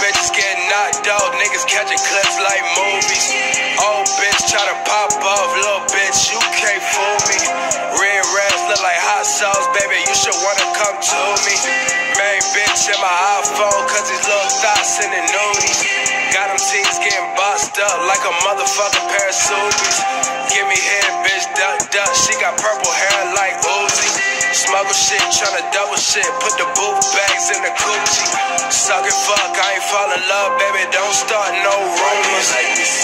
bitches getting knocked out, niggas catching clips like movies. Old bitch try to pop off, little bitch, you can't fool me. Red rags look like hot sauce, baby, you should wanna come to me. Main bitch in my iPhone, cause these little thoughts in the nudies. Got them teens getting boxed up like a motherfucking pair of Subies. Give me head, bitch, duck, duck, she got purple hair like Uzi. Smuggle shit, tryna double shit, put the boot bags in the coochie. Suck and fuck, I ain't fall in love, baby, don't start no rumors.